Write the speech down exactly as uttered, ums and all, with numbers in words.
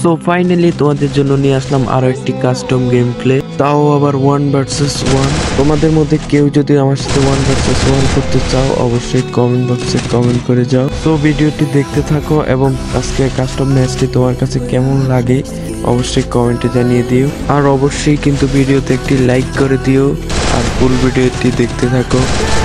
So finally তোমাদের জন্য নিয়ে আসলাম আরো একটি কাস্টম গেম প্লে, তাও আবার ওয়ান ভার্সেস ওয়ান। তোমাদের মধ্যে কেউ যদি আমার সাথে ওয়ান ভার্সেস ওয়ান করতে চাও অবশ্যই কমেন্ট বক্সে কমেন্ট করে যাও। তো ভিডিওটি দেখতে থাকো এবং আজকে কাস্টম ম্যাচটি তোমার কাছে কেমন লাগে অবশ্যই কমেন্টে জানিয়ে দিও। আর অবশ্যই কিন্তু ভিডিওতে একটি লাইক করে দিও আর ফুল ভিডিওটি দেখতে থাকো।